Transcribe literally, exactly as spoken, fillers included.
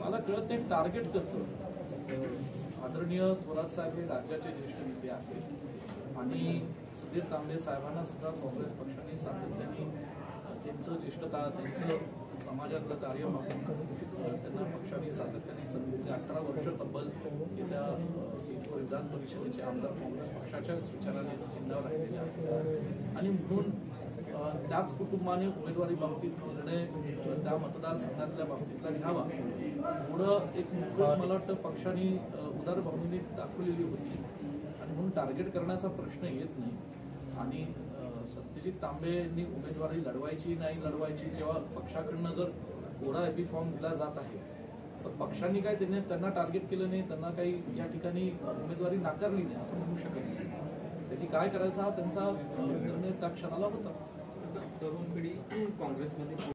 मला कळत नाही टार्गेट कसं. आदरणीय थोरात साहेब हे राज्याचे ज्येष्ठ नेते आहेत आणि सुधीर तांबे साहेबांना सुद्धा काँग्रेस पक्षाने सातत्याने त्यांचं ज्येष्ठता त्यांचं समाजातलं कार्य पाहून त्यांना पक्षाने सातत्याने गेली अठरा वर्ष तब्बल येत्या सीटवर विधान परिषदेचे आमदार काँग्रेस पक्षाच्याच विचाराने चिन्हावर राहिलेले आहेत आणि म्हणून त्याच कुटुंबाने उमेदवारी बाबतीत निर्णय त्या मतदारसंघातल्या बाबतीतला घ्यावा पुढं एक मोकळं मला वाटतं पक्षाने उदार भावनेने दाखवलेली होती आणि म्हणून टार्गेट करण्याचा प्रश्न येत नाही. आणि सत्यजित तांबेंनी उमेदवारी लढवायची नाही लढवायची जेव्हा पक्षाकडनं जर कोरा एपी फॉर्म दिला जात आहे तर पक्षांनी काय त्यांनी त्यांना टार्गेट केलं नाही, त्यांना काही या ठिकाणी उमेदवारी नाकारली नाही असं म्हणू शकत नाही. त्यांनी काय करायचा हा त्यांचा निर्णय त्या क्षणाला होता. तरुण पिढी काँग्रेसमध्ये